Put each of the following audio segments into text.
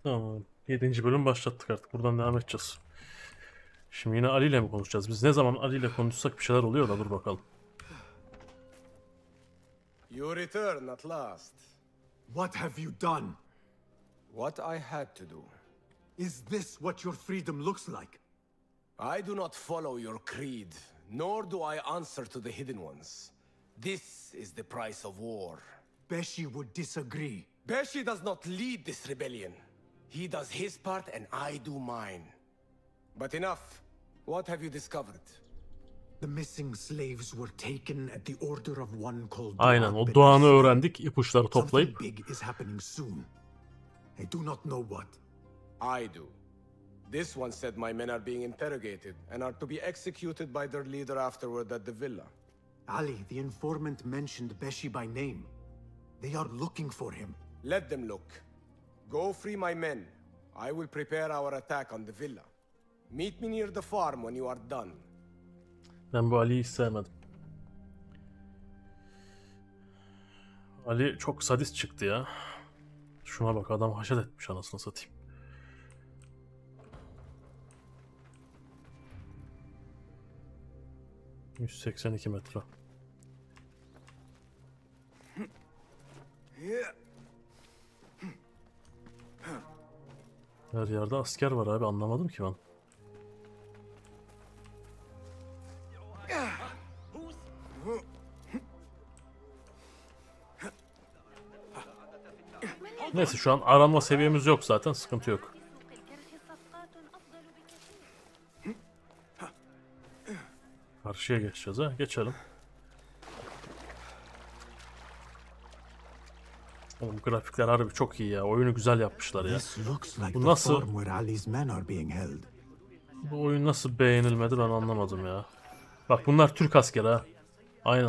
Tamam. 7. bölüm başlattık artık. Buradan devam edeceğiz. Şimdi yine Ali ile mi konuşacağız? Biz ne zaman Ali ile konuşsak bir şeyler oluyor da dur bakalım. You return at last. What have you done? What I had to do. Is this what your freedom looks like? I do not follow your creed, nor do I answer to the Hidden Ones. This is the price of war. Beshi would disagree. Beshi does not lead this rebellion. He does his part and I do mine. But enough. What have you discovered? The missing slaves were taken at the order of one called Aynen, o Duat Doğan'ı Benes. öğrendik ipuçları toplayıp. Something big is happening soon. I do not know what. I do. This one said my men are being interrogated and are to be executed by their leader afterward at the villa. Ali, the informant, mentioned Beshi by name. They are looking for him. Let them look. Go free my men. I will prepare our attack on the villa. Meet me near the farm when you are done. Ben bu Ali'yi hiç sevmedim. Ali çok sadist çıktı ya. Şuna bak, adam haşet etmiş anasını satayım. ...182 metre. Her yerde asker var abi, anlamadım ki ben. Neyse, şu an aranma seviyemiz yok zaten, sıkıntı yok. Karşıya geçeceğiz ha, geçelim. Oğlum grafikler harbi çok iyi ya, oyunu güzel yapmışlar ya. This looks like Bu the nasıl, farm where Ali's men are being held. bu oyun nasıl beğenilmedi ben anlamadım ya. Bak bunlar Türk askeri ha. Aynen.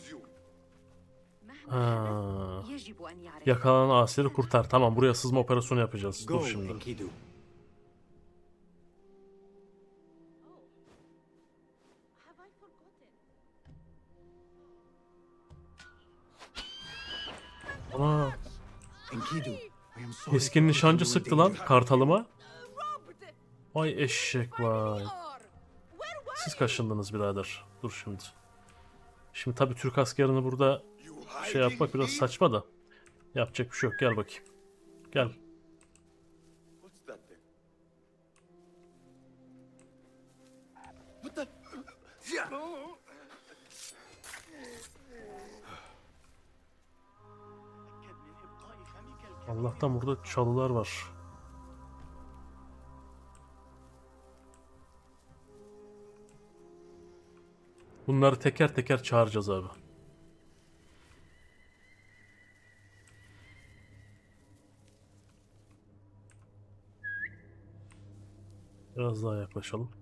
Ha. Yakalanan asiri kurtar. Tamam, buraya sızma operasyonu yapacağız. Go, Dur şimdi. Enkidu. Ana. Enkidu, I am sorry Keskin to nişancı put you in sıktı lan danger. kartalıma. Vay eşek vay. Siz kaşındınız birader. Dur şimdi. Şimdi tabii Türk askerini burada şey yapmak biraz saçma da. Yapacak bir şey yok. Gel bakayım. Gel. What's that thing? Allah'tan burada çalılar var. Bunları teker teker çağıracağız abi. Biraz daha yaklaşalım.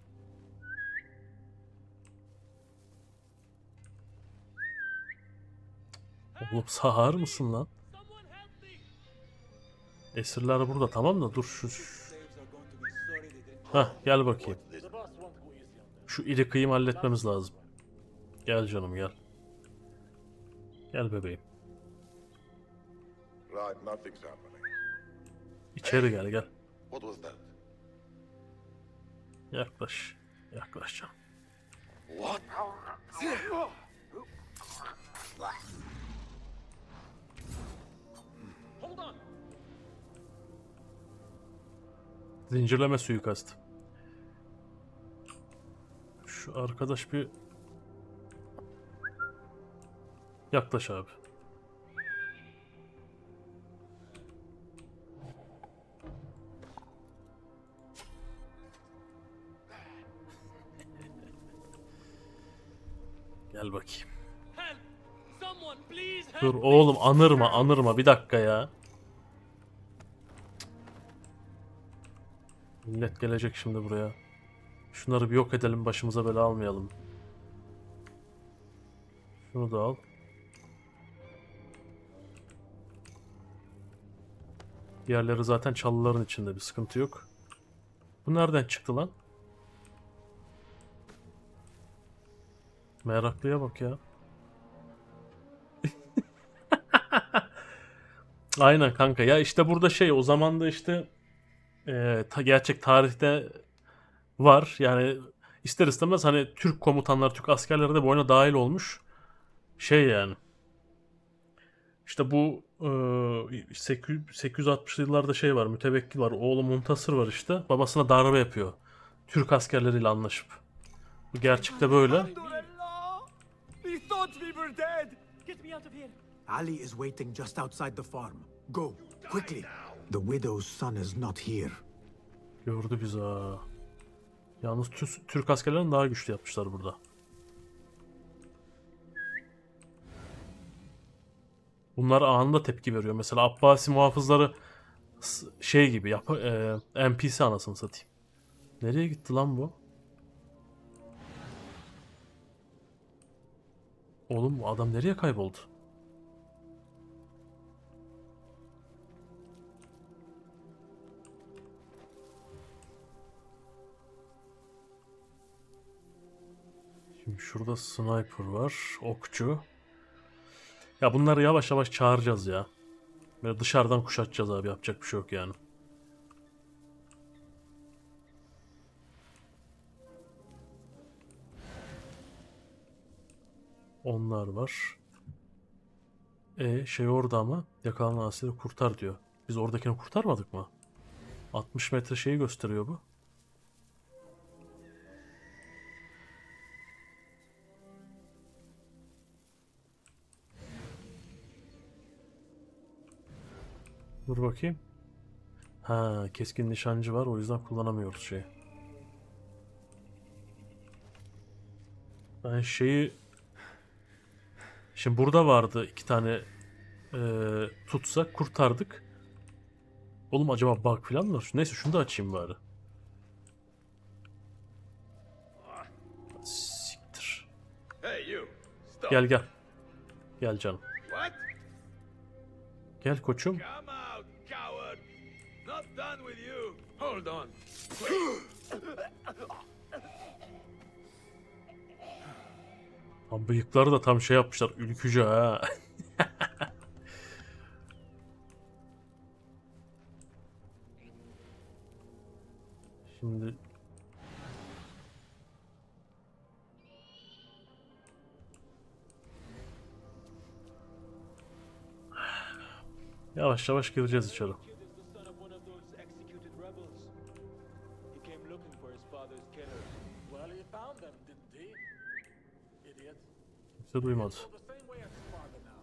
Oğlum sağır mısın lan? Esirler burada, tamam da dur şu... Hah, gel bakayım. Şu iri kıyım halletmemiz lazım. Gel canım gel. Gel bebeğim. Right, nothing's happening. İçeri gel gel. What was that? Yaklaş. Yaklaş canım. What? Zincirleme suikastı. Şu arkadaş bir... Yaklaş abi. Gel bakayım. Dur oğlum, anırma bir dakika ya. Millet gelecek şimdi buraya. Şunları bir yok edelim, başımıza bela almayalım. Şunu da al. Diğerleri zaten çalıların içinde, bir sıkıntı yok. Bu nereden çıktı lan? Meraklıya bak ya. Aynen kanka. Ya işte burada şey o zaman da işte gerçek tarihte var. Yani ister istemez hani Türk komutanlar, Türk askerleri de bu oyuna dahil olmuş. Şey yani. İşte bu 860'lı yıllarda şey var, mütevekkil var. Oğlu Muntasır var işte. Babasına darbe yapıyor. Türk askerleriyle anlaşıp. Bu gerçekte böyle. We thought we were dead. Get me out of here. Ali is waiting just outside the farm. Go, quickly. The widow's son is not here. Gördü bizi ha. Yalnız Türk askerlerini daha güçlü yapmışlar burada. Bunlar anında tepki veriyor. Mesela Abbasi muhafızları şey gibi NPC anasını satayım. Nereye gitti lan bu? Oğlum bu adam nereye kayboldu? Şimdi şurada sniper var, okçu. Ya bunları yavaş yavaş çağıracağız ya. Böyle dışarıdan kuşatacağız abi, yapacak bir şey yok yani. Onlar var. Şey orada ama yakalanan asiri kurtar diyor. Biz oradakini kurtarmadık mı? 60 metre şeyi gösteriyor bu. Dur bakayım. Ha, keskin nişancı var, o yüzden kullanamıyoruz şeyi. Ben şeyi... Şimdi burada vardı iki tane tutsak kurtardık. Oğlum acaba bug falan mı var? Neyse şunu da açayım bari. Siktir. Hey, you. Stop. Gel gel. Gel canım. What? Gel koçum. Come out, coward. Not done with you. Hold on. Lan bıyıkları da tam şey yapmışlar. Ülkücü ha. Şimdi yavaş yavaş gireceğiz içeri. Kid is the son of one of those executed rebels. He came looking for his father's killers. Well, he found them, didn't he? Idiot. Kimse duymadı. The same way as his father now.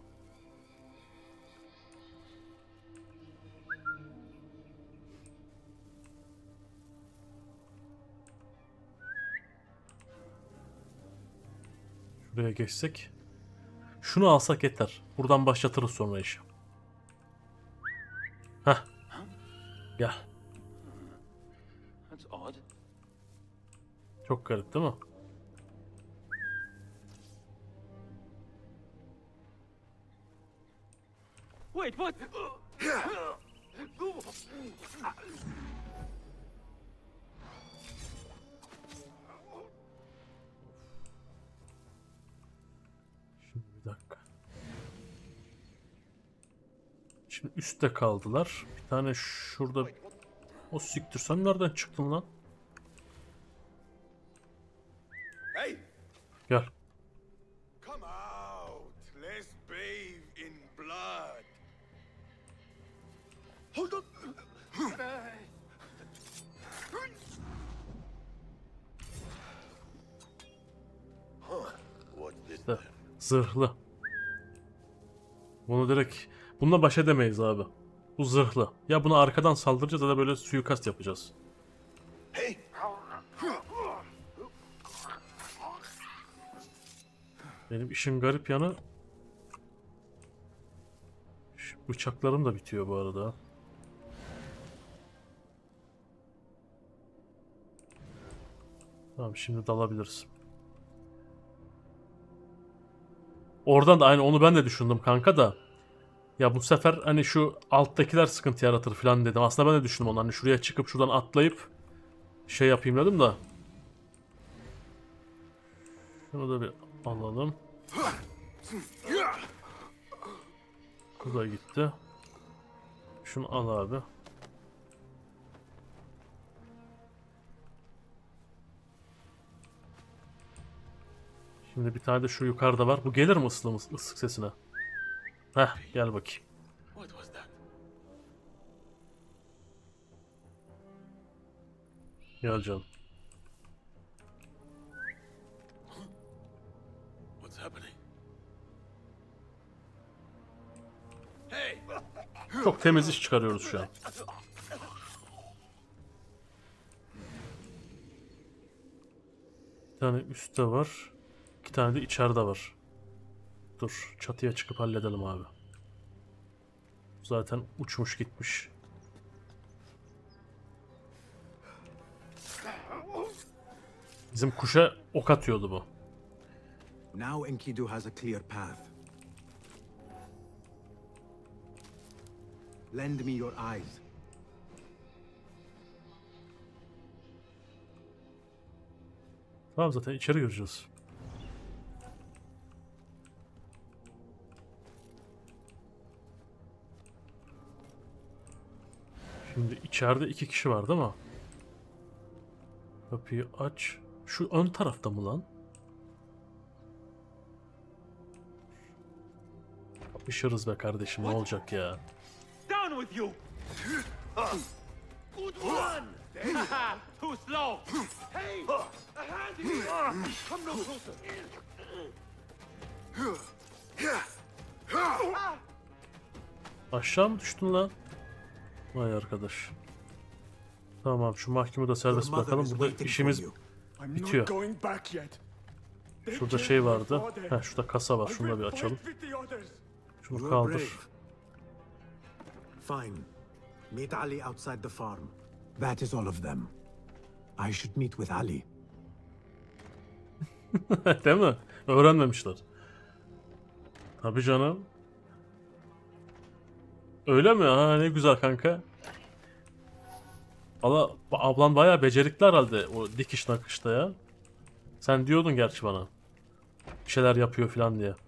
Şuraya geçsek. Şunu alsak yeter. Buradan başlatırız sonra işi. Heh. Gel. That's odd. Çok garip değil mi? Wait, what? Şimdi bir dakika. Şimdi üstte kaldılar. Bir tane şurada... O siktir, sen nereden çıktın lan? Hey, Gel. come out. Let's bathe in blood. Hold on. Huh. What's this İşte then? zırhlı. Bunu direkt... Bununla baş edemeyiz abi. Bu zırhlı. Ya bunu arkadan saldıracağız ya da böyle suikast yapacağız. Hey. Benim işin garip yanı... Şu bıçaklarım da bitiyor bu arada. Tamam, şimdi dalabiliriz. Oradan da aynı onu ben de düşündüm kanka da. Ya bu sefer hani şu alttakiler sıkıntı yaratır falan dedim. Aslında ben de düşündüm onu. Hani şuraya çıkıp şuradan atlayıp şey yapayım dedim da. Şunu da bir alalım. Bu da gitti. Şunu al abi. Şimdi bir tane de şu yukarıda var. Bu gelir mi ıslık sesine? Heh, gel bakayım. What was that? Gel canım. What's happening? Hey! Çok temiz iş çıkarıyoruz şu an. Bir tane üstte var. 2 tane de içeride var. Dur, çatıya çıkıp halledelim abi. Zaten uçmuş gitmiş. Bizim kuşa ok atıyordu bu. Now Enkidu has a clear path. Lend me your eyes. Tamam, zaten içeri gireceğiz. Şimdi içeride 2 kişi var değil mi? Kapıyı aç. Şu ön tarafta mı lan? Kapışırız be kardeşim, ne olacak ya? Down with you! Good one! Too slow! Hey! A hand here! Come no closer! Aşağı mı düştün lan? Vay arkadaş. Tamam, şu mahkumu da serbest Your mother bırakalım. is Burada waiting for işimiz you. I'm bitiyor. not going back yet. Şurada şey vardı. Heh, şurada kasa var. Şunu da bir açalım. Şunu You're kaldır. brave. Fine. Meet Ali outside the farm. That is all of them. I should meet with Ali. Değil mi? Öğrenmemişler. Tabii canım. Öyle mi? Ha, ne güzel kanka. Valla ablan bayağı becerikli herhalde o dikiş nakışta ya. Sen diyordun gerçi bana. Bir şeyler yapıyor falan diye.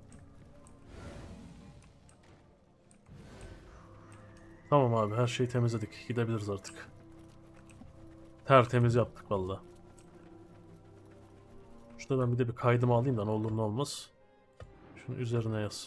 Tamam abi, her şeyi temizledik. Gidebiliriz artık. Tertemiz yaptık valla. Şurada ben bir de bir kaydımı alayım da ne olur ne olmaz. Şunun üzerine yaz.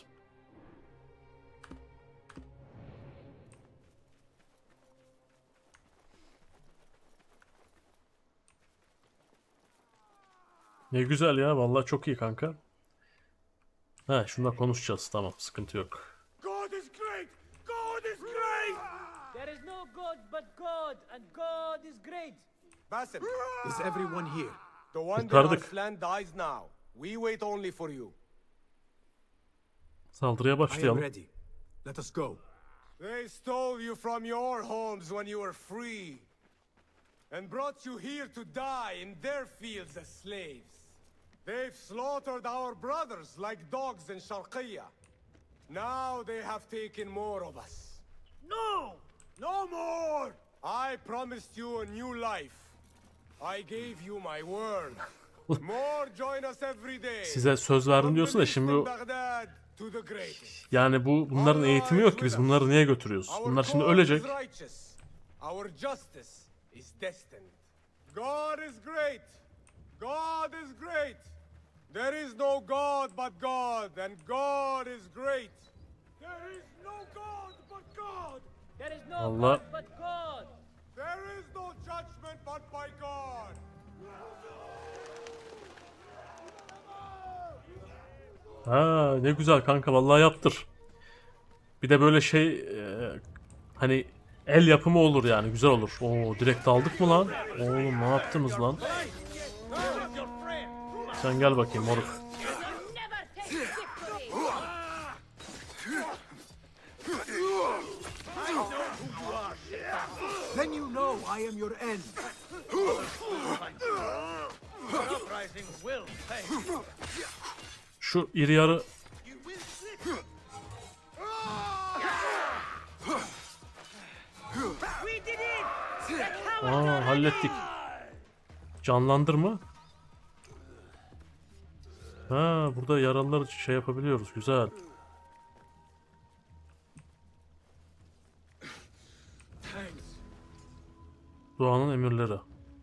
Ne güzel ya, vallahi çok iyi kanka. He, şundan konuşacağız, tamam, sıkıntı yok. God is great! God is great! There is no God but God, and God is great. Basim, Is everyone here? the one that Kurtardık. Arslan dies now. We wait only for you. Saldırıya I am başlayalım. ready. Let us go. They stole you from your homes when you were free, and brought you here to die in their fields as slaves. They've slaughtered our brothers like dogs in Sharqiyya. Now they have taken more of us. No! No more! I promised you a new life. I gave you my word. More join us every day. Size söz verdim diyorsun da şimdi bu, Baghdad to the greatest. yani bunların eğitimi yok ki, biz bunları niye götürüyoruz? Our Bunlar şimdi cause ölecek. is righteous. Our justice is destined. God is great. God is great. There is no God but God, and God is great. There is no God but God. There is no Allah. God but God. There is no judgment but by God. Ha, ne güzel kanka, vallahi yaptır. Bir de böyle şey hani el yapımı olur yani, güzel olur. Oo, direkt aldık mı lan? Oğlum ne yaptınız lan? Sen gel bakayım moruk. Never take victory. Then you know I am your end. Uprising will pay. Şu iri yarı We did it. The cowards aa, are hallettik. Canlandırma. Ha, burada yaralılar şey yapabiliyoruz. Güzel. Doğanın emirleri.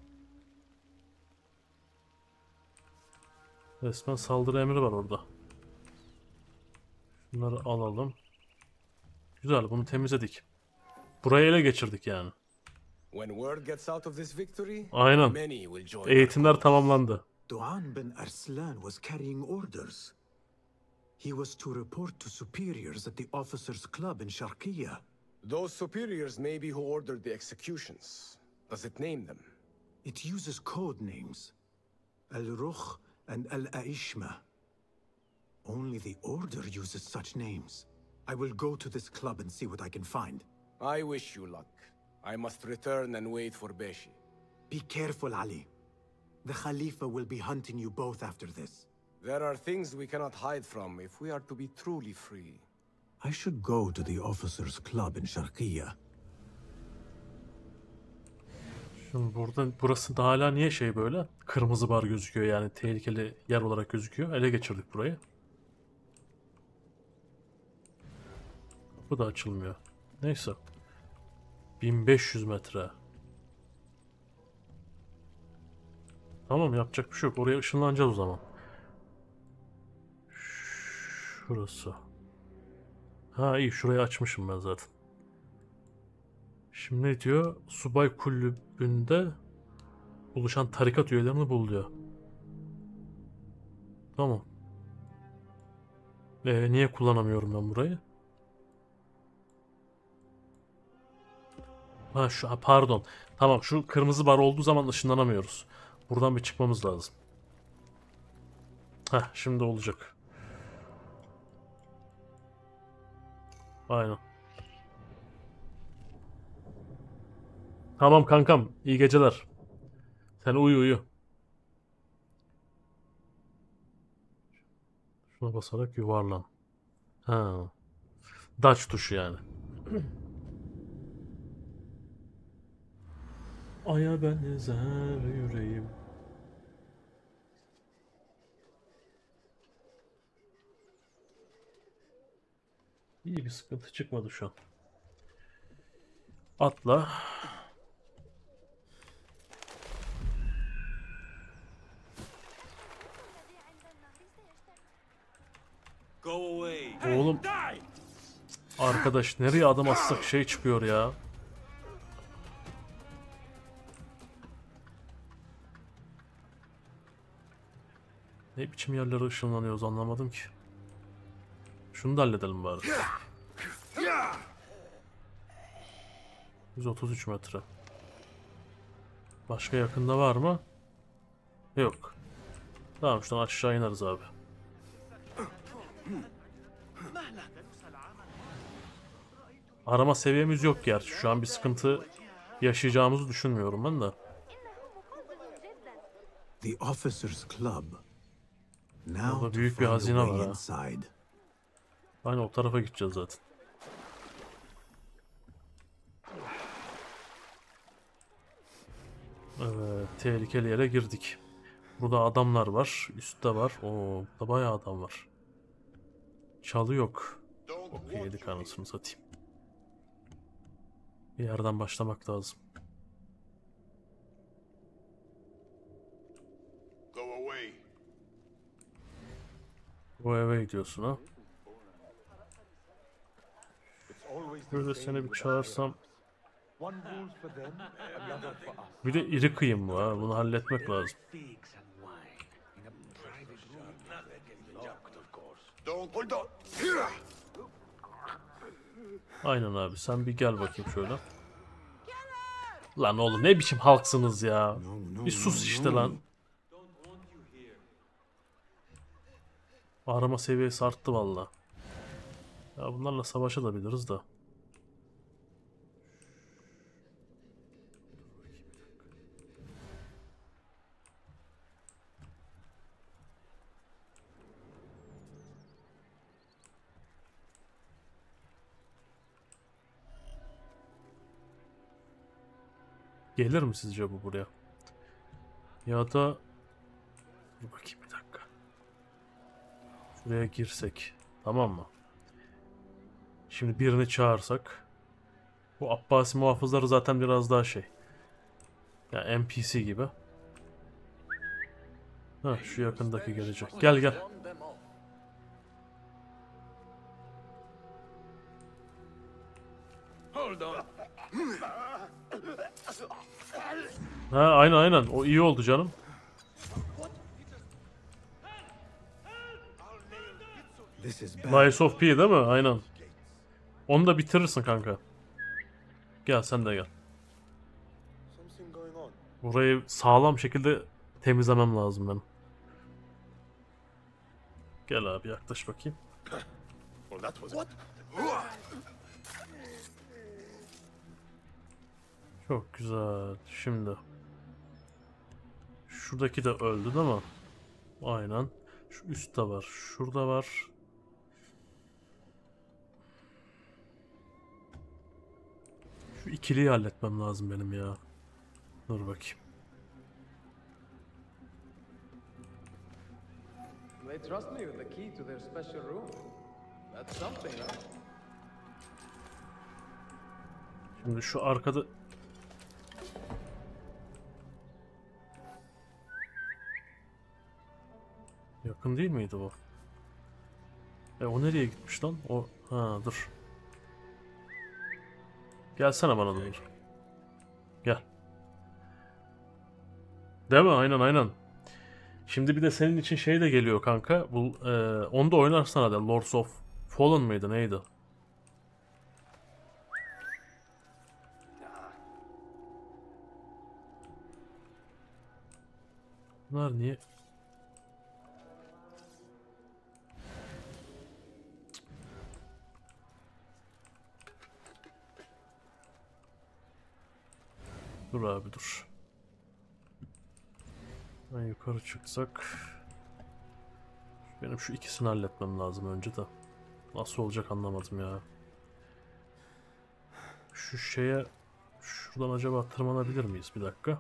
Resmen saldırı emri var orada. Bunları alalım. Güzel, bunu temizledik. Burayı ele geçirdik yani. When word gets out of this victory, Aynen. many will join our Eğitimler cause. tamamlandı. Doğan ben Arslan was carrying orders. He was to report to superiors at the officers' club in Sharqiya. Those superiors may be who ordered the executions. Does it name them? It uses code names. Al-Rukh and Al-Aishma. Only the order uses such names. I will go to this club and see what I can find. I wish you luck. I must return and wait for Beshi. Be careful, Ali. The Khalifa will be hunting you both after this. There are things we cannot hide from if we are to be truly free. I should go to the officers' club in Sharqiya. Şimdi burası da hala niye şey böyle? Kırmızı bar gözüküyor, yani tehlikeli yer olarak gözüküyor. Ele geçirdik burayı. Bu da açılmıyor. Neyse. 1500 metre. Tamam, yapacak bir şey yok. Oraya ışınlanacağız o zaman. Şurası. Ha iyi, şurayı açmışım ben zaten. Şimdi ne diyor? Subay kulübünde buluşan tarikat üyelerini bul diyor. Tamam. Niye kullanamıyorum ben burayı? Pardon. Tamam, şu kırmızı bar olduğu zaman ışınlanamıyoruz. Buradan bir çıkmamız lazım. Şimdi olacak. Aynen. Tamam kankam, iyi geceler. Sen uyu. Şuna basarak yuvarlan. Dutch tuşu yani. Aya benzer yüreğim. İyi, bir sıkıntı çıkmadı şu an. Atla. Oğlum. Arkadaş, nereye adım atsak şey çıkıyor ya. Ne biçim yerlere ışınlanıyoruz anlamadım ki. Şunu da halledelim bari. 133 metre. Başka yakında var mı? Yok. Tamam, şuradan aşağı ineriz abi. Arama seviyemiz yok gerçi. Şu an bir sıkıntı yaşayacağımızı düşünmüyorum ben de. The officers' club. Now Burada to büyük bir find a hazine var way ha. inside. Aynen, o tarafa gideceğiz zaten. Evet, tehlikeli yere girdik. Burada adamlar var, üstte var. Oo, burada bayağı adam var. Çalı yok. Okey, yedik anasını satayım. Bir yerden başlamak lazım. Bu eve gidiyorsun ha. Böyle seni bir çağırsam. Bir de iri kıyım bu ha. Bunu halletmek lazım. Aynen abi, sen bir gel bakayım şöyle. Lan oğlum, ne biçim halksınız ya. Bir sus işte lan. Arama seviyesi arttı valla. Ya bunlarla savaşabiliriz da. Gelir mi sizce bu buraya? Ya da dur bakayım bir dakika. Şuraya girsek. Tamam mı? Şimdi birini çağırsak. Bu Abbasi muhafızları zaten biraz daha şey. Ya NPC gibi. Ha, şu yakındaki gelecek. Gel gel. Hold on. Ha, aynen. O iyi oldu canım. This is bad. Lies of P değil mi? Aynen. Onu da bitirirsin kanka. Gel sen de gel. Something going on. Burayı sağlam şekilde temizlemem lazım benim. Gel abi yaklaş bakayım. Well, that was what? Çok güzel. Şimdi. Şuradaki de öldü değil mi? Aynen. Şu üstte var. Şurada var. Şu ikiliyi halletmem lazım benim ya. Dur bakayım. They trust me with the key to their special room. That's something, huh? Şimdi şu arkada... Yakın değil miydi bu? O nereye gitmiş lan? O... Ha dur. Gelsene bana dur. Gel. Değil mi? Aynen. Şimdi bir de senin için şey de geliyor kanka. Bu, onu da oynarsana hadi. Lords of Fallen mıydı? Neydi? Bunlar niye? Dur abi dur. Ben yukarı çıksak. Benim şu ikisini halletmem lazım önce de. Nasıl olacak anlamadım ya. Şu şeye... Şuradan acaba tırmanabilir miyiz? Bir dakika.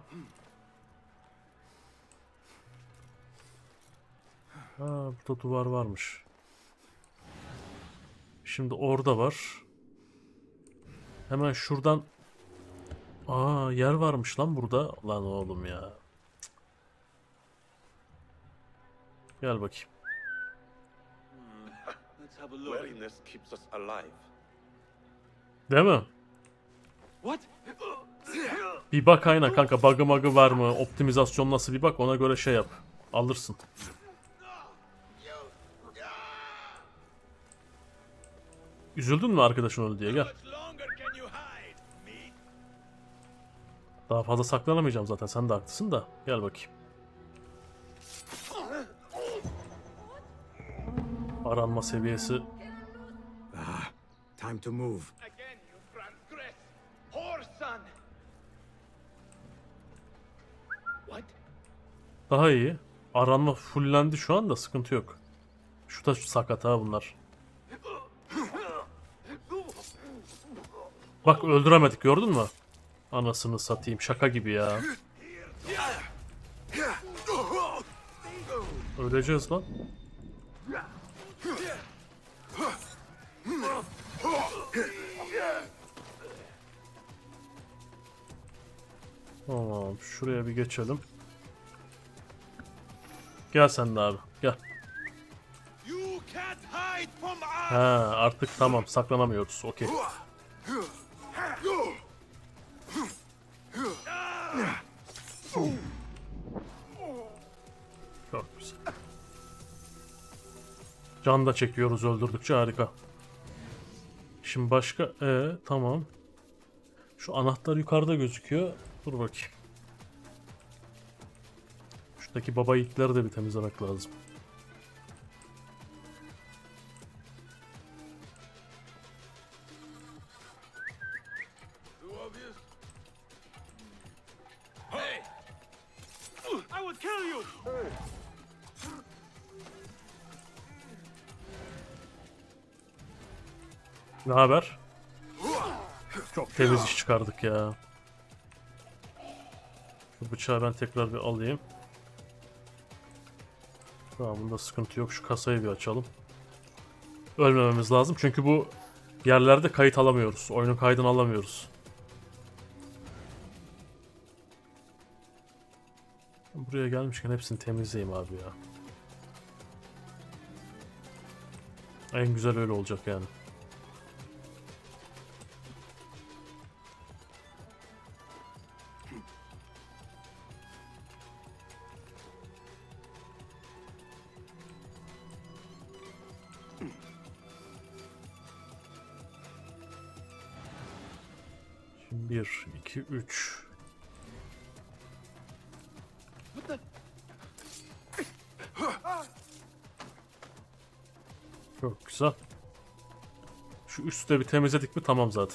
Ha, burada duvar varmış. Şimdi orada var. Hemen şuradan... Aa, yer varmış lan burada. Lan oğlum ya. Gel bakayım. Let's have a look. Weariness keeps us alive. Değil mi? What? Bir bak aynen kanka. Bug'ı magı var mı? Optimizasyon nasıl bir bak. Ona göre şey yap. Alırsın. Üzüldün mü arkadaşın öldü diye? Gel. Much longer can you hide, me? Daha fazla saklanamayacağım zaten. Sen de haklısın da. Gel bakayım. Aranma seviyesi. Time to move. Again you transgress, whore son. What? Daha iyi. Aranma fullendi şu anda. Sıkıntı yok. Şu da sakat ha bunlar. Bak öldüremedik gördün mü? Anasını satayım. Şaka gibi ya. Öleceğiz lan. Tamam. Şuraya bir geçelim. Gel sen de abi. Gel. You can't hide from us. Ha, artık tamam. Saklanamıyoruz. Okey. Çok güzel. Can da çekiyoruz öldürdükçe harika. Şimdi başka... tamam. Şu anahtar yukarıda gözüküyor. Dur bakayım. Şuradaki baba yiğitleri de bir temizlemek lazım. Too obvious. Hey! I will kill you. Ne haber? Çok temiz iş çıkardık ya. Şu bıçağı ben tekrar bir alayım. Tamam, bunda sıkıntı yok. Şu kasayı bir açalım. Ölmememiz lazım çünkü bu yerlerde kayıt alamıyoruz. Oyunun kaydını alamıyoruz. Buraya gelmişken hepsini temizleyeyim abi ya. En güzel öyle olacak yani. Şimdi 1, 2, 3. Çok güzel. Şu üstü de bir temizledik mi tamam zaten.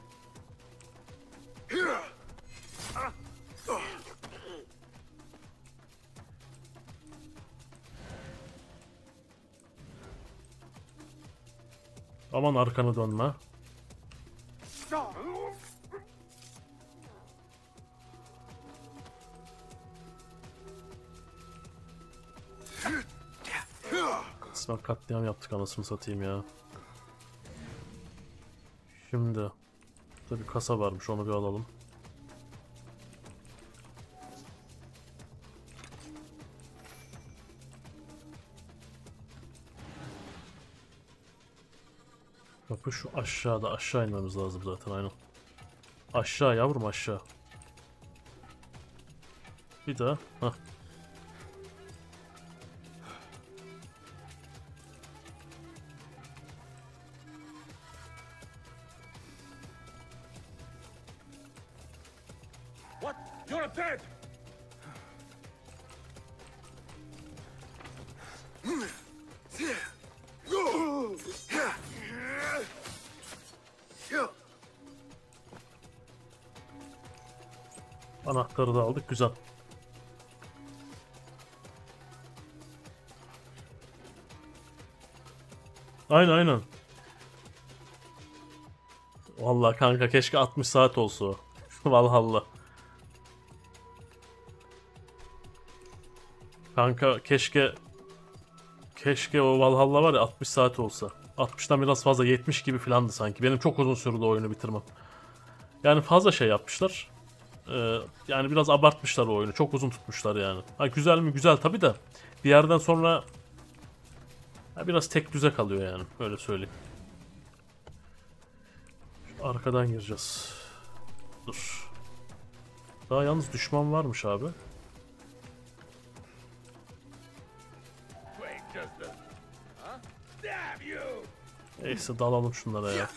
Aman arkanı dönme. Kısmen katliam yaptık anasını satayım ya. Şimdi burada bir kasa varmış, onu bir alalım. Kapı şu aşağıda, aşağı inmemiz lazım zaten aynen. Aşağı yavrum aşağı. Bir daha. Heh. What? You're dead! Anahtarı da aldık, güzel. Aynen. Vallahi kanka keşke 60 saat olsa o. Valhalla. Kanka keşke o Valhalla var ya 60 saat olsa. 60'tan biraz fazla, 70 gibi filandı sanki. Benim çok uzun sürdü oyunu bitirmem. Yani fazla şey yapmışlar. Yani biraz abartmışlar o oyunu. Çok uzun tutmuşlar yani. Ha, güzel mi? Güzel tabi de. Bir yerden sonra biraz tek düze kalıyor yani. Öyle söyleyeyim. Arkadan gireceğiz. Dur. Daha yalnız düşman varmış abi. Wait just a... Huh? Damn you! Neyse dalalım şunlara ya.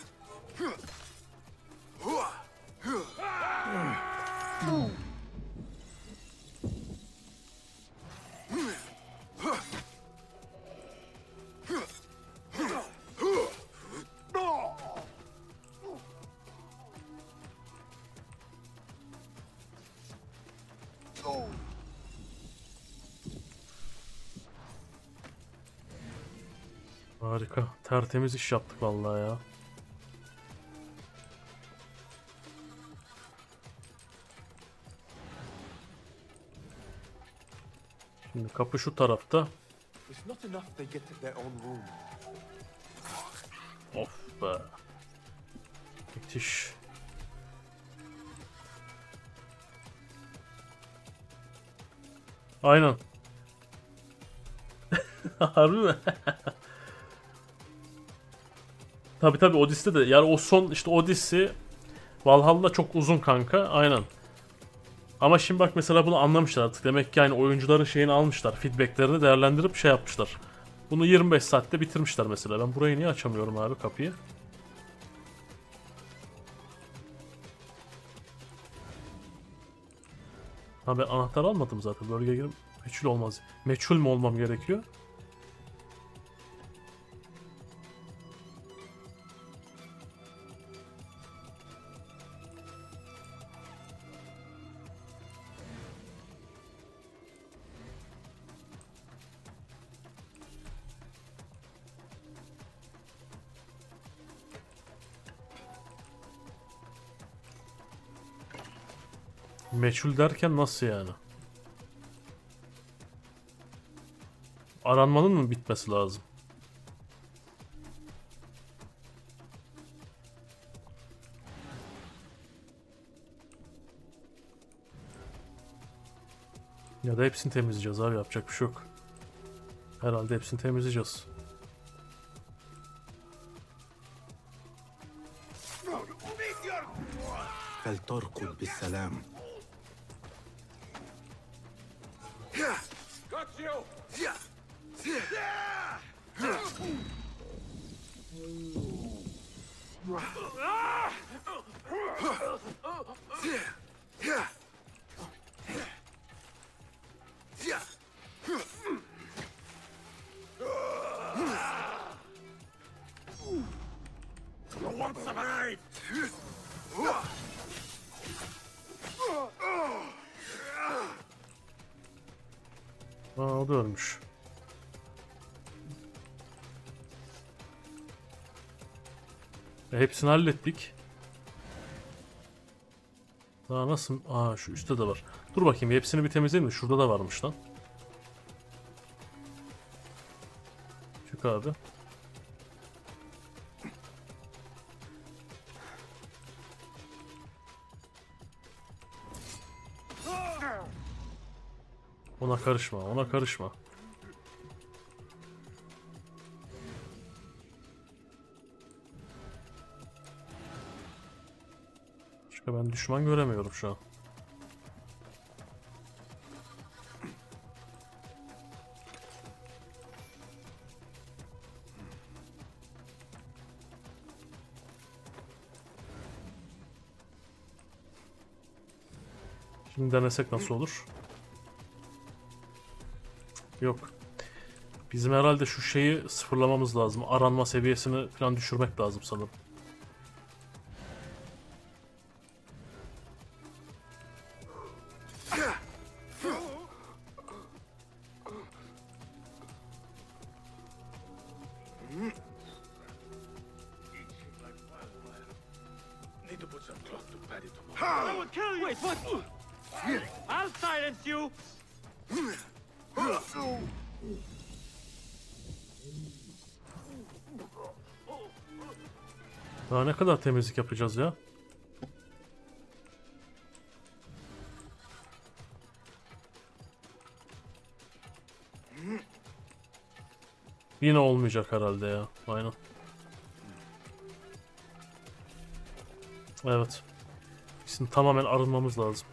Harika. Tertemiz iş yaptık vallahi ya. Şimdi kapı şu tarafta. It's not enough they get their own room. Of be. Müthiş. Aynen. Harbi mi? Tabi Odyssey'de de yani o son işte Odyssey Valhalla çok uzun kanka aynen. Ama şimdi bak mesela bunu anlamışlar artık. Demek ki yani oyuncuların şeyini almışlar. Feedbacklerini değerlendirip şey yapmışlar. Bunu 25 saatte bitirmişler mesela. Ben burayı niye açamıyorum abi kapıyı? Ha ben anahtar almadım zaten. Bölgeye girip meçhul olmaz. Meçhul mü olmam gerekiyor? Meçhul derken nasıl yani? Aranmanın mı bitmesi lazım? Ya da hepsini temizleyeceğiz abi, yapacak bir şey yok. Herhalde hepsini temizleyeceğiz. فلتركض بالسلام. Got you! Want some aid? Aa, o da ölmüş. Hepsini hallettik. Daha nasıl? Aa, şu üstte de var. Dur bakayım, hepsini bir temizleyelim mi? Şurada da varmış lan. Çık abi. Ona karışma, ona karışma. Başka ben düşman göremiyorum şu an. Şimdi denesek nasıl olur? Yok. Bizim herhalde şu şeyi sıfırlamamız lazım. Aranma seviyesini falan düşürmek lazım sanırım. Need to put some cloth to Paddy tomorrow. I will kill you! Wait, what? I'll silence you! Daha ne kadar temizlik yapacağız ya? Yine olmayacak herhalde ya. Aynen. Evet. Şimdi tamamen arınmamız lazım.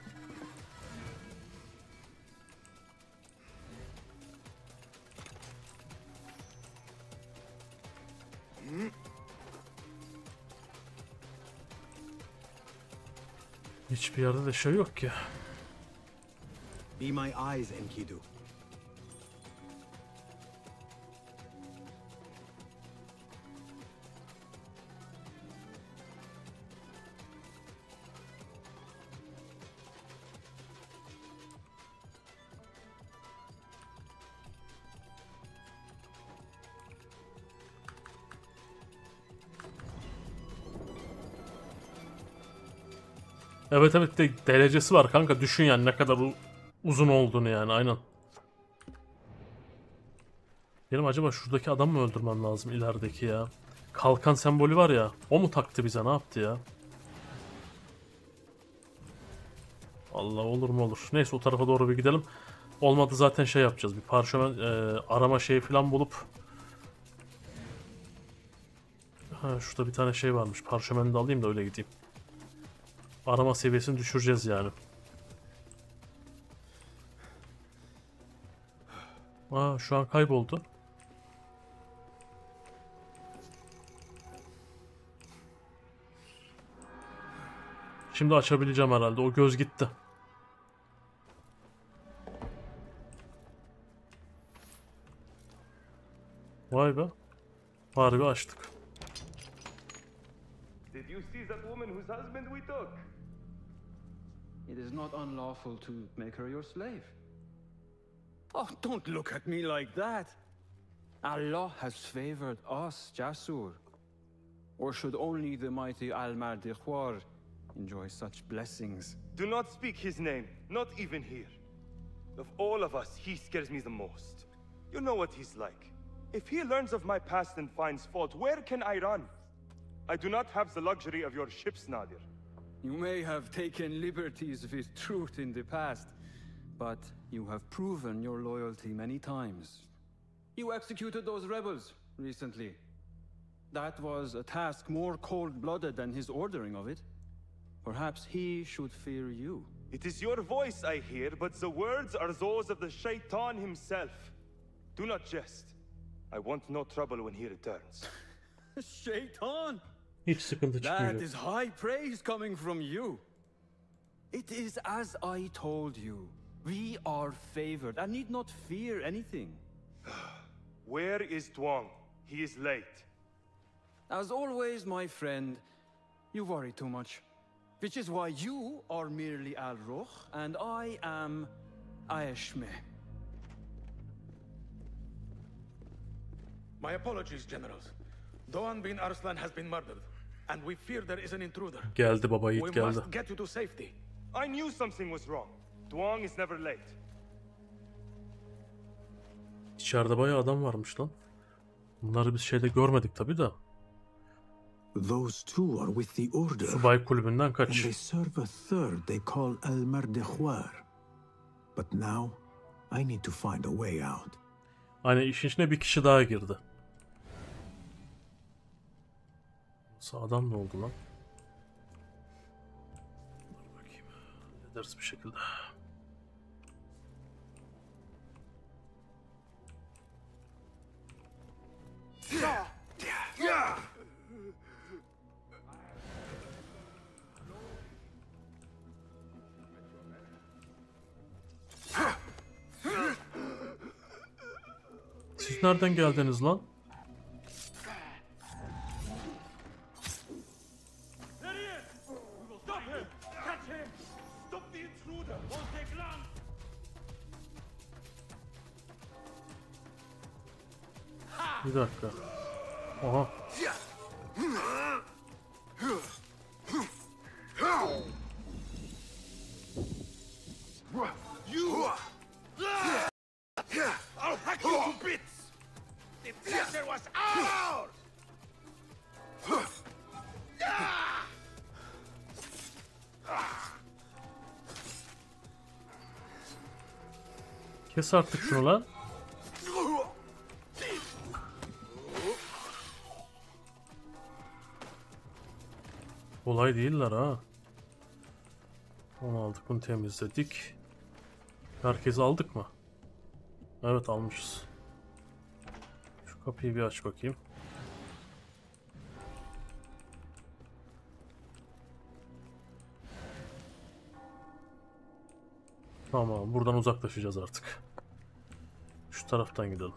Hiçbir yerde de şey yok ki. Be my eyes, Enkidu. Evet evet, de derecesi var kanka, düşün yani ne kadar uzun olduğunu yani, aynen. Benim acaba şuradaki adamı mı öldürmem lazım, ilerideki ya? Kalkan sembolü var ya, o mu taktı bize, ne yaptı ya? Allah, olur mu olur. Neyse, o tarafa doğru bir gidelim. Olmadı zaten şey yapacağız, bir parşömen arama şeyi falan bulup. Ha, şurada bir tane şey varmış, parşömeni de alayım da öyle gideyim. Arama seviyesini düşüreceğiz yani. Aa, şu an kayboldu. Şimdi açabileceğim herhalde. O göz gitti. Vay be. Harbi açtık. Did you see that woman whose husband we took? It is not unlawful to make her your slave. Oh, don't look at me like that. Allah has favored us, Jasur. Or should only the mighty Al-Mardikhwar enjoy such blessings? Do not speak his name, not even here. Of all of us, he scares me the most. You know what he's like. If he learns of my past and finds fault, where can I run? I do not have the luxury of your ships, Nadir. You may have taken liberties with truth in the past, but you have proven your loyalty many times. You executed those rebels recently. That was a task more cold-blooded than his ordering of it. Perhaps he should fear you. It is your voice I hear, but the words are those of the Shaitan himself. Do not jest. I want no trouble when he returns. Shaitan! Hiç sıkıntı That çıkmayacak. is high praise coming from you. It is as I told you. We are favored and need not fear anything. Where is Duang? He is late. As always, my friend, you worry too much. Which is why you are merely Al-Ruh, and I am Aeshmeh. My apologies, generals. Doğan bin Arslan has been murdered, and we fear there is an intruder. Geldi baba yiğit We geldi. must get you to safety. I knew something was wrong. Duang is never late. İçeride bayağı adam varmış lan. Bunları biz şeyde görmedik tabi de. Those two are with the Order. Subay kulübünden And kaç. they serve a third they call Al-Mardikhwar. But now, I need to find a way out. Hani işin içine bir kişi daha girdi. Sağdan ne oldu lan? Dur bakayım. Ederiz bir şekilde. Siz nereden geldiniz lan? There he is! We will stop him! Catch him! Stop the intruder! Won't take long! Bir dakika. Aha. I'll hack you to bits! The treasure was ours! Kes artık şunu lan. Kolay değiller ha. Onu aldık, bunu temizledik. Herkesi aldık mı? Evet, almışız. Şu kapıyı bir aç bakayım. Tamam, buradan uzaklaşacağız artık. Şu taraftan gidelim.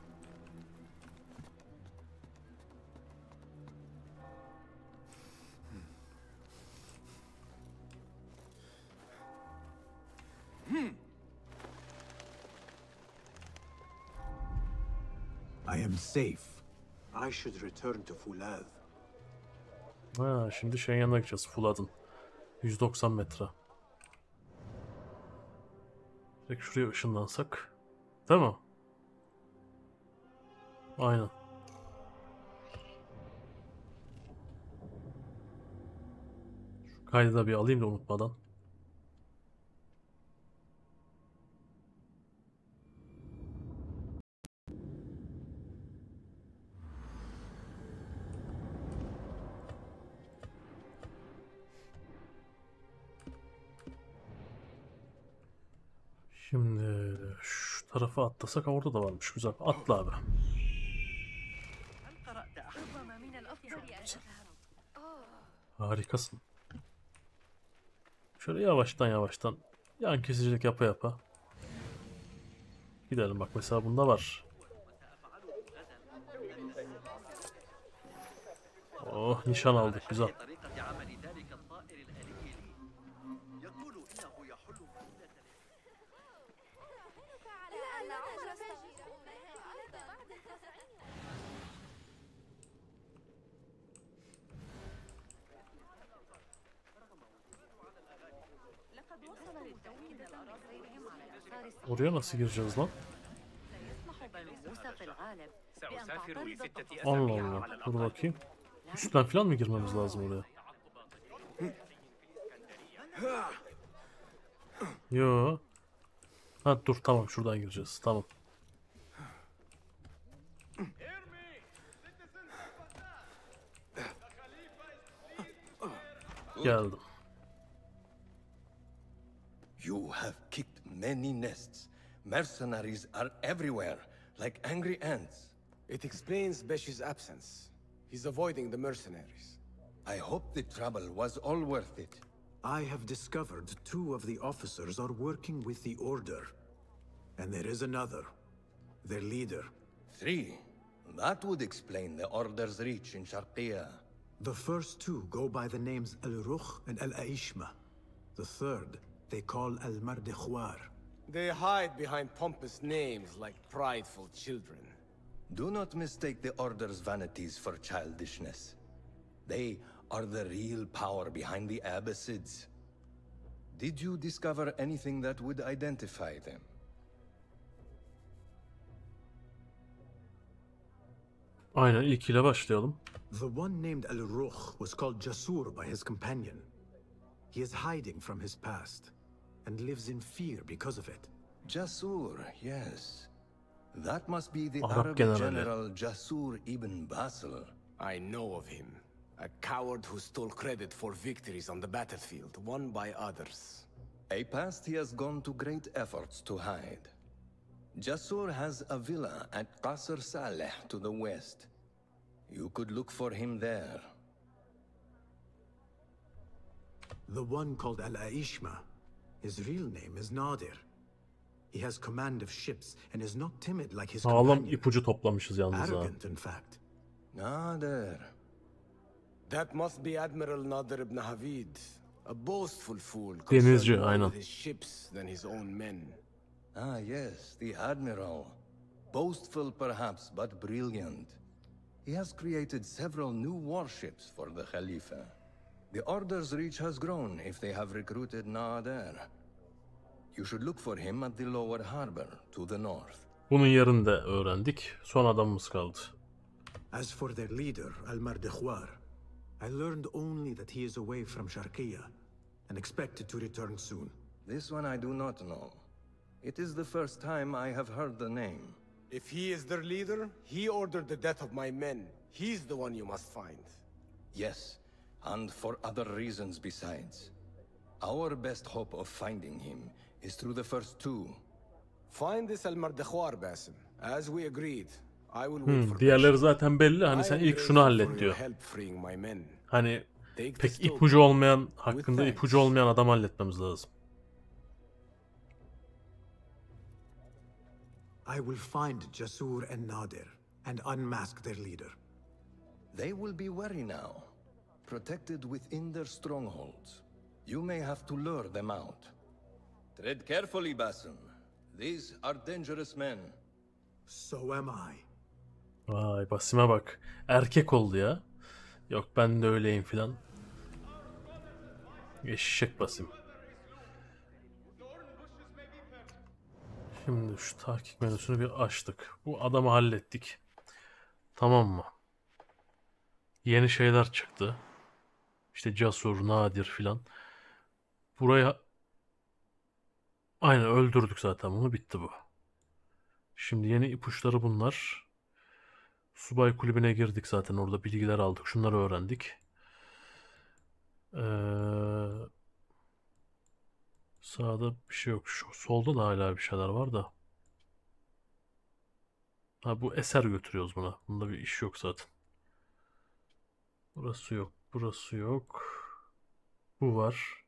I am safe. I should return to Fulad. Ha, şimdi şeyin yanına gideceğiz. Fulad'ın. 190 metre. Direkt şuraya ışınlansak. Değil mi? Aynen. Şu kaydı da bir alayım da unutmadan. Şimdi şu tarafa atlasak, orada da varmış. Güzel. Atla abi. Harikasın. Şöyle yavaştan yavaştan yan kesicilik yapa yapa gidelim. Bak mesela bunda var. Oh, nişan aldık. Güzel. Oraya nasıl gireceğiz lan? Allah Allah. Dur bakayım. Üstten falan mı girmemiz lazım oraya? Yo. Ha dur tamam şuradan gireceğiz. Tamam. Geldim. You have kicked many nests. Mercenaries are everywhere, like angry ants. It explains Besh's absence. He's avoiding the mercenaries. I hope the trouble was all worth it. I have discovered 2 of the officers are working with the Order. And there is another. Their leader. 3. That would explain the Order's reach in Sharqiya. The first 2 go by the names Al-Rukh and Al-Aishma. The third, they call Al-Mardekhwar. They hide behind pompous names like prideful children. Do not mistake the Order's vanities for childishness. They are the real power behind the Abbasids. Did you discover anything that would identify them? Aynen ilkiyle başlayalım. The one named Al-Rukh was called Jasur by his companion. He is hiding from his past, and lives in fear because of it. Jasur, yes. That must be the Arap Arab generali. general Jasur ibn Basil. I know of him. A coward who stole credit for victories on the battlefield, won by others. A past he has gone to great efforts to hide. Jasur has a villa at Qasr Saleh to the west. You could look for him there. The one called Al-Aishma, his real name is Nadir. He has command of ships and is not timid like his Sağlam companion. ipucu toplamışız yalnız ha. Arrogant, in fact. Nadir. That must be Admiral Nadir ibn Havid. A boastful fool. Denizci, concerned more aynen. with his ships than his own men. Ah, yes, the Admiral. Boastful perhaps, but brilliant. He has created several new warships for the Khalifa. The Order's reach has grown if they have recruited Nadir. You should look for him at the lower harbor, to the north. Bunun yerini de öğrendik. Son adamımız kaldı. As for their leader, Al-Mardekhwar, I learned only that he is away from Sharqiya and expected to return soon. This one I do not know. It is the first time I have heard the name. If he is their leader, he ordered the death of my men. He's the one you must find. Yes, and for other reasons besides. Our best hope of finding him is through the first 2. Find this Al-Mardekhwar, Basim. As we agreed, I will wait for Diğerleri zaten belli. Hani sen ilk şunu hallet diyor. Hani pek ipucu olmayan, hakkında ipucu olmayan adam halletmemiz lazım. I will find Jasur and Nadir and unmask their leader. They will be wary now, protected within their strongholds. You may have to lure them out. Tread carefully, Basim. These are dangerous men. So am I. Vay Basim'e bak. Erkek oldu ya. Yok ben de öyleyim filan. Eşek Basim. Şimdi şu tahkik menüsünü bir açtık. Bu adamı hallettik. Tamam mı? Yeni şeyler çıktı. İşte Jasur, Nadir filan. Buraya aynen öldürdük zaten bunu. Bitti bu. Şimdi yeni ipuçları bunlar. Subay kulübüne girdik zaten. Orada bilgiler aldık. Şunları öğrendik. Sağda bir şey yok. Şu solda da hala bir şeyler var da. Ha bu eser götürüyoruz buna. Bunda bir iş yok zaten. Burası yok. Burası yok. Bu var.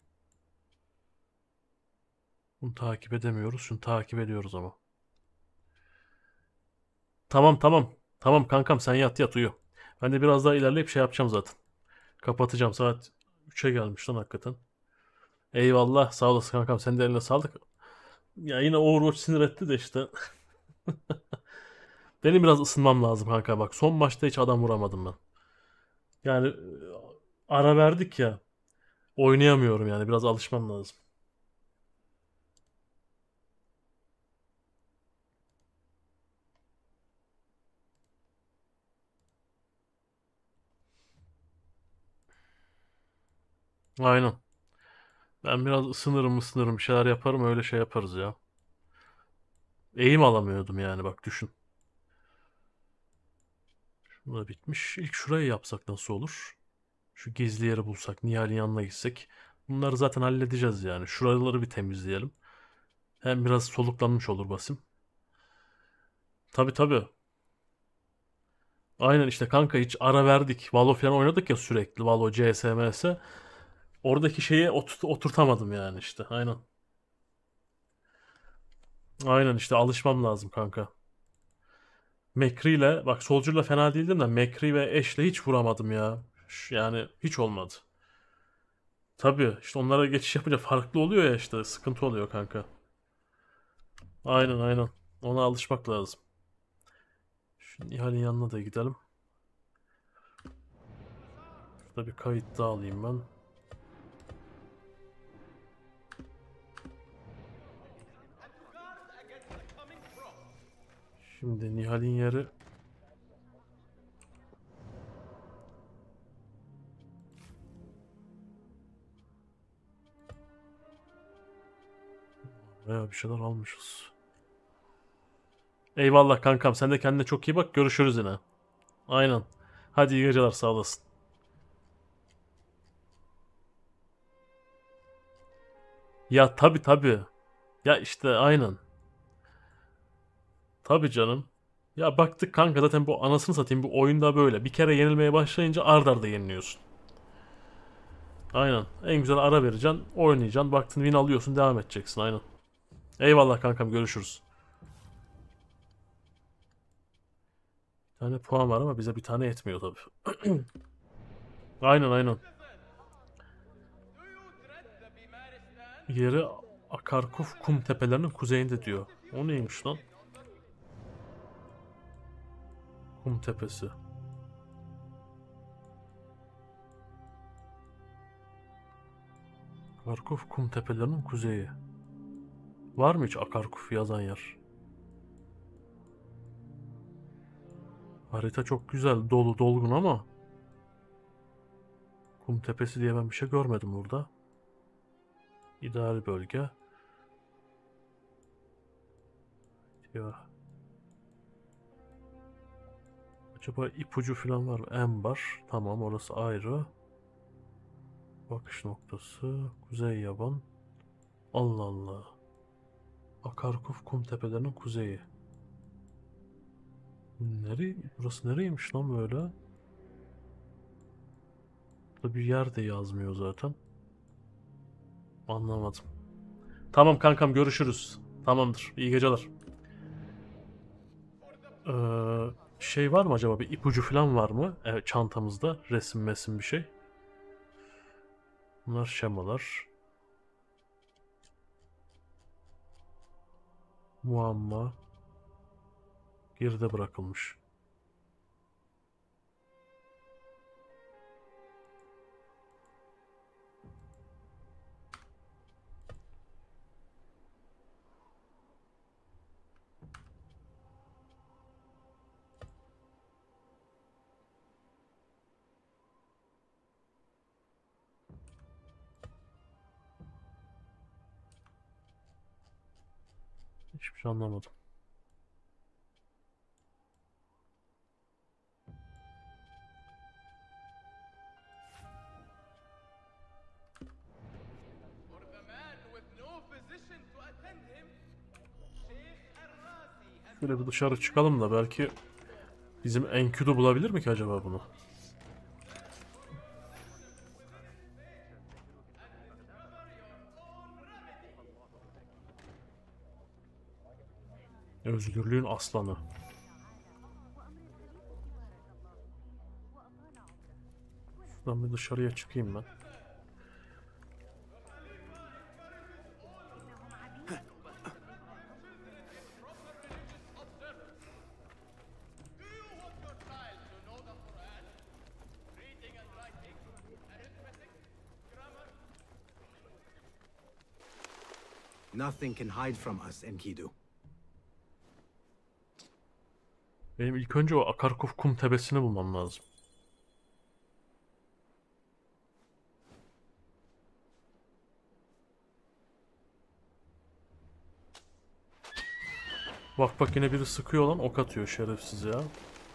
Bunu takip edemiyoruz. Şunu takip ediyoruz ama. Tamam tamam. Tamam kankam sen yat uyu. Ben de biraz daha ilerleyip şey yapacağım zaten. Kapatacağım. Saat 3'e gelmiş lan hakikaten. Eyvallah sağ olasın kankam. Senin de eline sağlık. Ya yine Overwatch sinir etti de işte. Benim biraz ısınmam lazım kanka. Bak son maçta hiç adam vuramadım ben. Yani ara verdik ya. Oynayamıyorum yani. Biraz alışmam lazım. Aynen. Ben biraz ısınırım bir şeyler yaparım öyle şey yaparız ya. Eğim alamıyordum yani, bak düşün. Şunu da bitmiş. İlk şurayı yapsak nasıl olur? Şu gizli yeri bulsak, Nihal'in yanına gitsek. Bunları zaten halledeceğiz yani. Şuraları bir temizleyelim. Hem biraz soluklanmış olur Basim. Tabii tabii. Aynen işte kanka, hiç ara verdik. Valo falan oynadık ya sürekli. Valo, CS. Oradaki şeyi oturtamadım yani işte. Aynen. Aynen işte, alışmam lazım kanka. McCree ile bak, Soldier'la fena değildim de McCree ve Ash'le hiç vuramadım ya. Yani hiç olmadı. Tabii işte onlara geçiş yapınca farklı oluyor ya, işte sıkıntı oluyor kanka. Aynen aynen. Ona alışmak lazım. Şu Nihal'in yanına da gidelim. Şurada bir kayıt daha alayım ben. Şimdi Nihal'in yeri... Bayağı bir şeyler almışız. Eyvallah kankam, sen de kendine çok iyi bak, görüşürüz yine. Aynen. Hadi iyi geceler, sağ olasın. Ya tabi tabi. Ya işte aynen. Tabi canım. Ya baktık kanka, zaten bu anasını satayım, bu oyunda böyle. Bir kere yenilmeye başlayınca ard arda yeniliyorsun. Aynen. En güzel ara vereceksin, oynayacaksın. Baktın win alıyorsun, devam edeceksin aynen. Eyvallah kankam, görüşürüz. Bir tane puan var ama bize bir tane yetmiyor tabi. Aynen aynen. Yeri Akarkuf kum tepelerinin kuzeyinde diyor. O neymiş lan? Kum tepesi. Akarkuf kum tepelerinin kuzeyi. Var mı hiç Akarkuf yazan yer? Harita çok güzel, dolu dolgun ama kum tepesi diye ben bir şey görmedim burada. İdeal bölge. Ya. Acaba ipucu falan var mı? Embar. Tamam, orası ayrı. Bakış noktası. Kuzey Yaban. Allah Allah. Akarkuf kum tepelerinin kuzeyi. Burası nereymiş lan böyle? Burada bir yer de yazmıyor zaten. Anlamadım. Tamam kankam, görüşürüz. Tamamdır. İyi geceler. Şey var mı acaba, bir ipucu falan var mı? Evet, çantamızda resim bir şey. Bunlar şemalar. Muamma. Geride bırakılmış. Hiçbir şey anlamadım. Şöyle bir dışarı çıkalım da belki bizim Enkidu bulabilir mi ki acaba bunu? Özgürlüğün aslanı. Şuradan bir dışarıya çıkayım ben. Nothing can hide from us, Enkidu. Benim ilk önce o Akarkuf kum tepesini bulmam lazım. Bak bak yine biri sıkıyor lan, ok atıyor şerefsiz ya.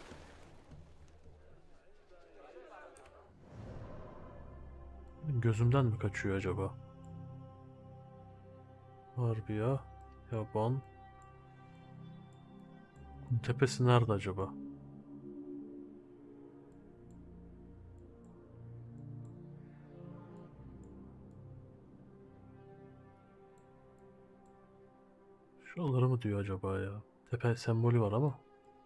Gözümden mi kaçıyor acaba? Harbi ya. Yaban. Kum tepesi nerede acaba? Şuraları mı diyor acaba ya? Tepe sembolü var ama.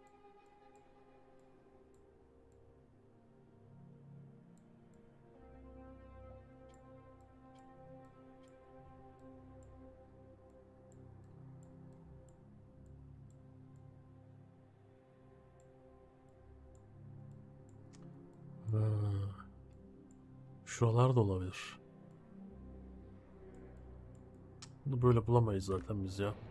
Şuralar da olabilir. Bunu böyle bulamayız zaten biz ya.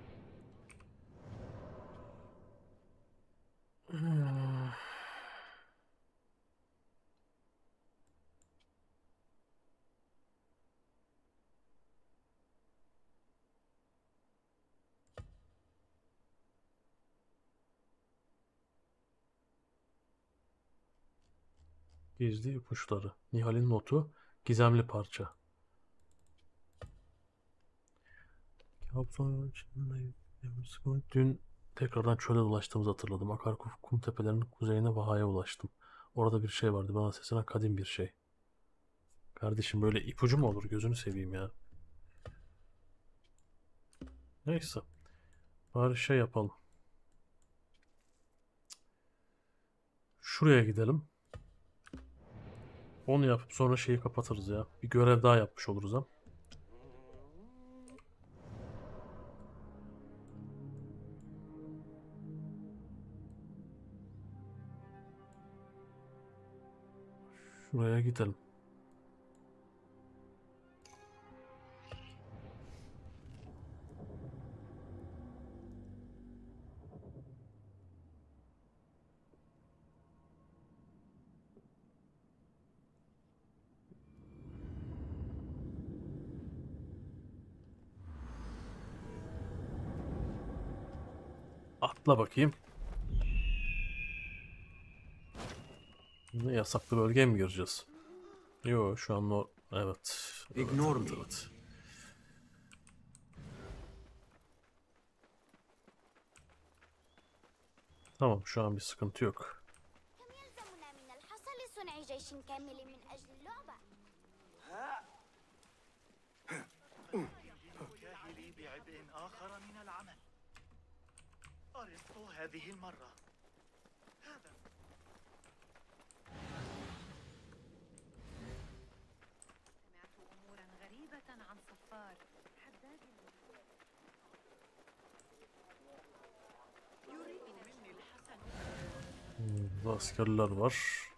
Gizli ipuçları. Nihal'in notu. Gizemli parça. Dün tekrardan çöle dolaştığımızı hatırladım. Kum tepelerinin kuzeyine Vaha'ya ulaştım. Orada bir şey vardı. Bana seslenen kadim bir şey. Kardeşim böyle ipucu mu olur? Gözünü seveyim ya. Neyse. Bari şey yapalım. Şuraya gidelim. Onu yapıp sonra şeyi kapatırız ya. Bir görev daha yapmış oluruz ha. Şuraya gidelim. Atla bakayım. Ne, yasaklı bölgeye mi gireceğiz? Yo şu an o... Evet. Ignore me. Evet. Tamam şu an bir sıkıntı yok. Burada askerler var.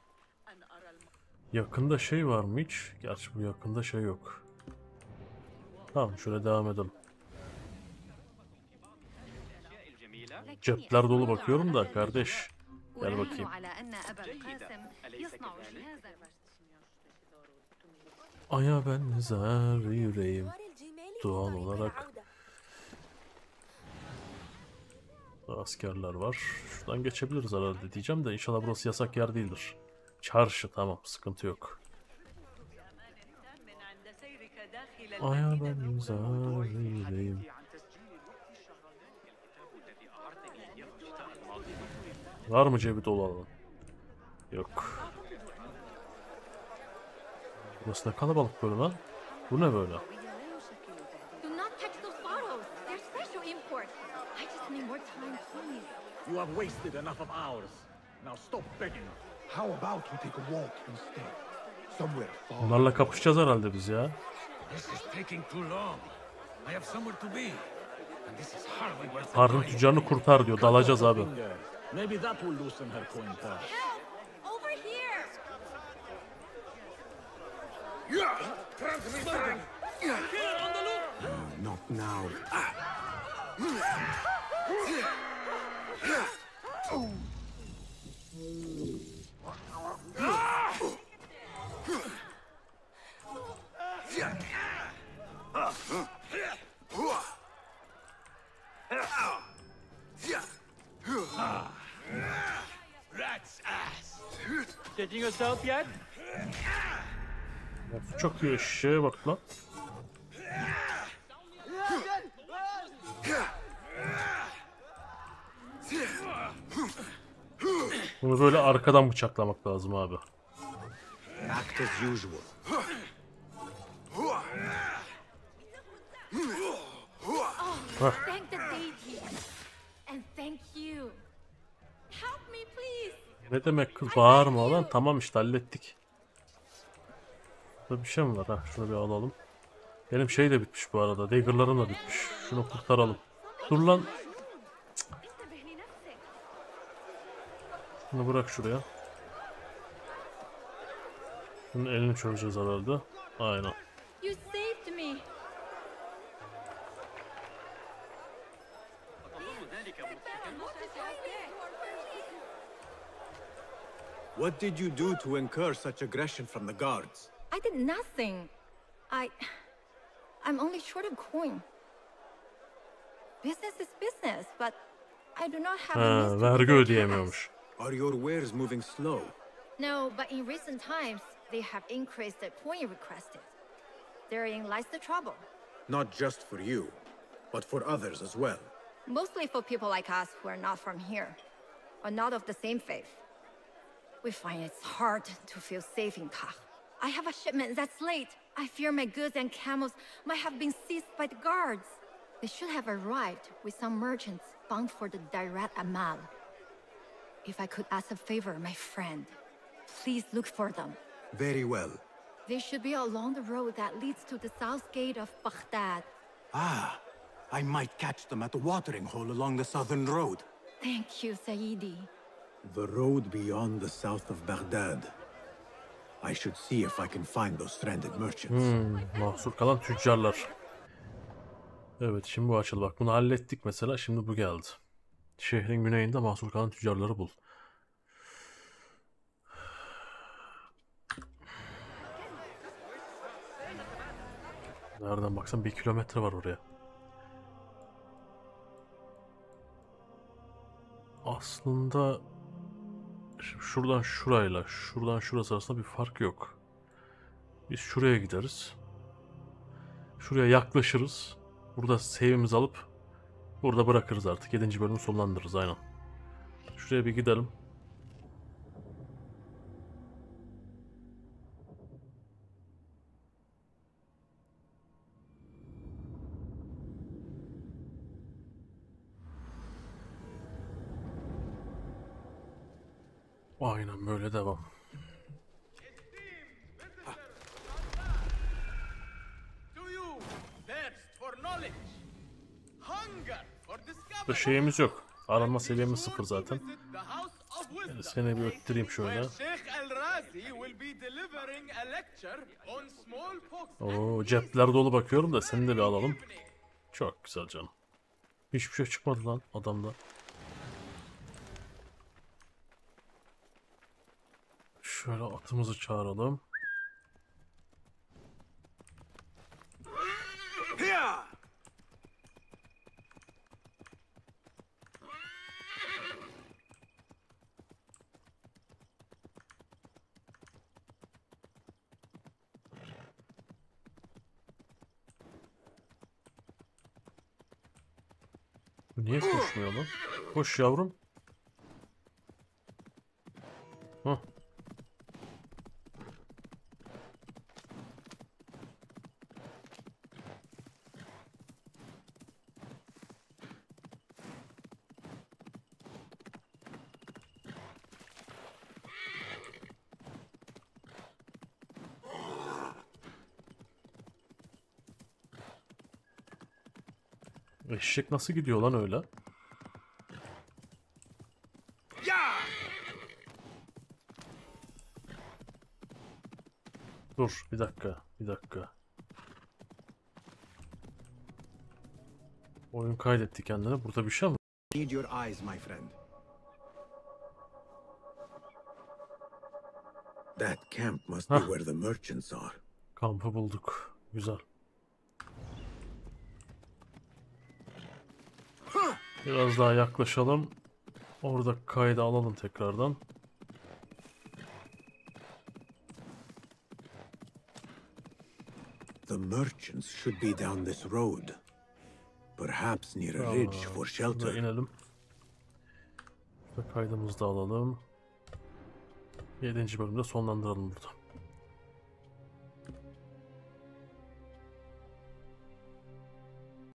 Yakında şey var mı hiç? Gerçi bu yakında şey yok. Tamam şöyle devam edelim. Cepler dolu bakıyorum da kardeş. Gel bakayım. Aya benzer yüreğim. Doğal olarak. Askerler var. Şuradan geçebiliriz herhalde diyeceğim de inşallah burası yasak yer değildir. Çarşı tamam sıkıntı yok. Aya benzer yüreğim. Var mı cebi dolu alan? Yok. Burası ne kalabalık böyle lan? Bu ne böyle? You have wasted enough of ours. Now stop begging. How about we take a walk instead? Somewhere far. Bunlarla kapışacağız herhalde biz ya. This is taking too long. I have somewhere to be. And this is hardly worth the Harun time. tüccarını kurtar diyor. Dalacağız abi. Maybe that will loosen her coin purse. Over here! Not now. Stitching yourself yet? Çok iyi eşeğe bak lan. Bunu böyle arkadan bıçaklamak lazım abi. Act as usual. Thank the deity. And thank you. Help me, please. Ne demek kız, bağırma lan. Tamam işte hallettik. Burada bir şey mi var ha? Şunu bir alalım. Benim şey de bitmiş bu arada. Dagger'larım da bitmiş. Şunu kurtaralım. Dur lan. Cık. Bunu bırak şuraya. Bunun elini çözeceğiz herhalde. Aynen. You saved me. What did you do to incur such aggression from the guards? I did nothing. I'm only short of coin. Business is business, but I do not have the means to Vergi pay ödeyemiyormuş. Are your wares moving slow? No, but in recent times, they have increased the coin requested. Therein lies the trouble. Not just for you, but for others as well. Mostly for people like us who are not from here, or not of the same faith. We find it's hard to feel safe in Kach. I have a shipment that's late. I fear my goods and camels might have been seized by the guards. They should have arrived with some merchants bound for the Direct Amal. If I could ask a favor, my friend, please look for them. Very well. They should be along the road that leads to the south gate of Baghdad. Ah, I might catch them at the watering hole along the southern road. Thank you, Saidi. The road beyond the south of Baghdad. I should see if I can find those stranded merchants. Mahsur kalan tüccarlar. Evet, şimdi bu açıldı. Bak bunu hallettik mesela. Şimdi bu geldi. Şehrin güneyinde mahsur kalan tüccarları bul. Nereden baksan 1 kilometre var oraya. Aslında şimdi şuradan şurayla şuradan şurası arasında bir fark yok. Biz şuraya gideriz. Şuraya yaklaşırız. Burada save'imizi alıp burada bırakırız artık. 7. bölümü sonlandırırız aynen. Şuraya bir gidelim. Aynen böyle devam. Burada şeyimiz yok. Aranma seviyemiz 0 zaten. Yani seni bir öttüreyim şöyle. Oo, cepler dolu bakıyorum da seni de bir alalım. Çok güzel canım. Hiçbir şey çıkmadı lan adamda. Şöyle atımızı çağıralım. Bu niye koşmuyor lan? Koş yavrum. Hah. Eşek nasıl gidiyor lan öyle? Dur bir dakika, bir dakika. Oyun kaydetti kendine. Burada bir şey mi? Need your eyes, my friend. That camp must be where the merchants are. Kampı bulduk. Güzel. Biraz daha yaklaşalım. Orada kaydı alalım tekrardan. The merchants should be down this road. Perhaps near a ridge for Burada shelter. inelim. Burada kaydımızı da alalım. 7. bölümde sonlandıralım burada.